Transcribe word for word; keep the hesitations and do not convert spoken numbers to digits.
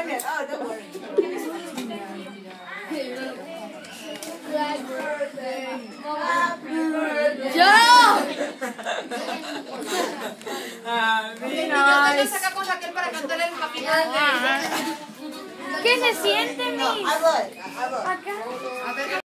pregnant. Oh, don't worry. Happy birthday. Happy birthday. ¡Yo! Niños, sacamos a aquel para cantarle el happy birthday. ¿Qué se siente, No, I would. I would. Acá.